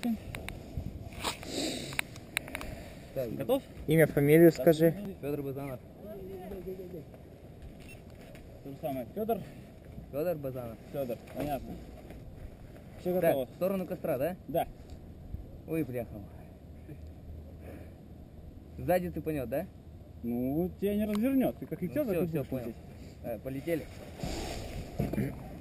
очень. Так, Готов? Имя, фамилию скажи. Федор Базанов. То же самое. Федор. Федор Базанов. Федор. Понятно. Все Так, готово. в сторону костра, да? Да. Ой, приехал. Сзади ты понял, да? Ну, тебя не развернет. Ты как идешь, Ну, так и все, будешь понял. лететь. Полетели.